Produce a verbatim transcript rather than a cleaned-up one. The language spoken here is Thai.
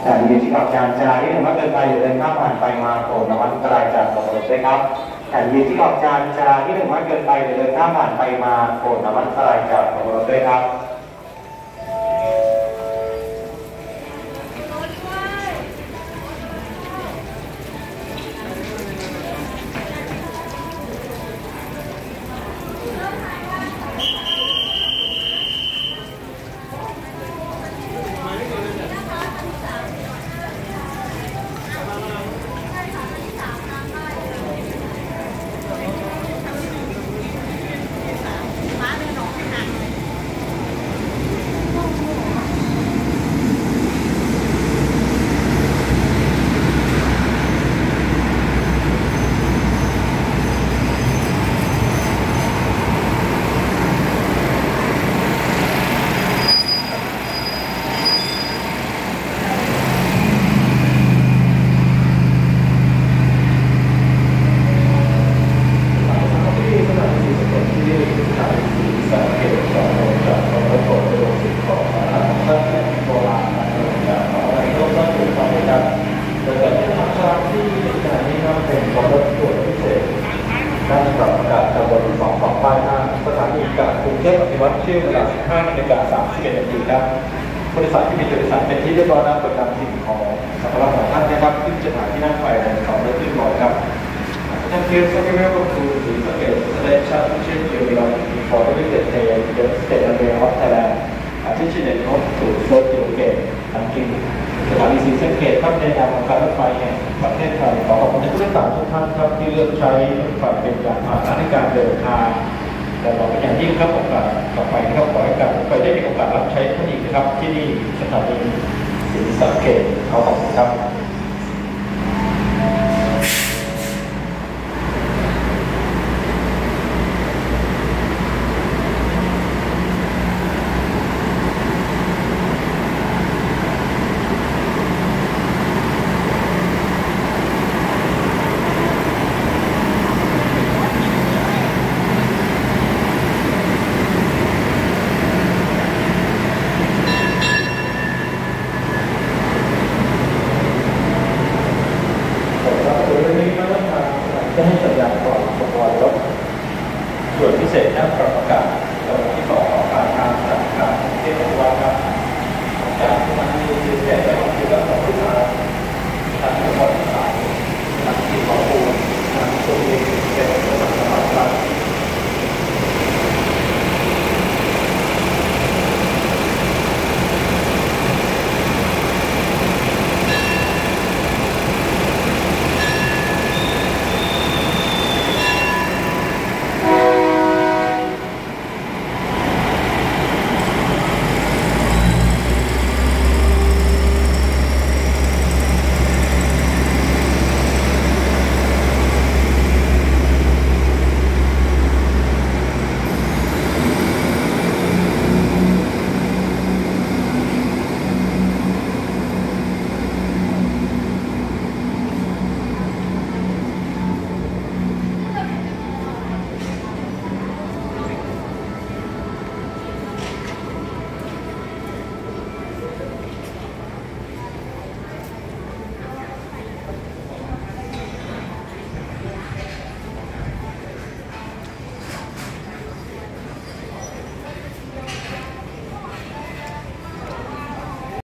แต่มีที่กับการจราที่หนึ่งว่าเกินไปหรือเดินข้ามผ่านไปมาโปรดระวังอันตรายจากตกรถด้วยครับแต่มีที่กับการจราที่หนึ่งว่าเกินไปหรือเดินข้ามผ่านไปมาโปรดระวังอันตรายจากตกรถด้วยครับสถานีกรุงเทพอภิวัตรชื่อเวลา สิบห้านาฬิกาสามสิบเอ็ดนาทีครับผู้โดยสารที่มีจุดโดยสารเป็นที่เรียบร้อยแล้วประจำสิ่งของสัมภาระของท่านนะครับขึ้นจะหาที่นั่งไฟในสองเรือขึ้นก่อนครับท่านเพียงสักแค่ก็คือสีสเกตสเลชั่นเช่นเดียวกันฟอร์ดวิเศษเทเดสเตอร์เรียออสไทยแลนด์ที่ชื่อเด่นโน้ตสูตรโซเดียเกตอังกฤษสถานีสีสเกตครับในนามของการรถไฟแห่งประเทศไทยขอขอบคุณผู้โดยสารทุกท่านครับที่เลือกใช้รถไฟเป็นยานพาหนะในการเดินทางแต่เราเป็นอย่างยิ่งครับโอกาสต่อไปนะครับขอให้การรถไฟได้มีโอกาสรับใช้ท่านอีกนะครับที่นี่สถานีศรีสะเกษขอขอบคุณครับ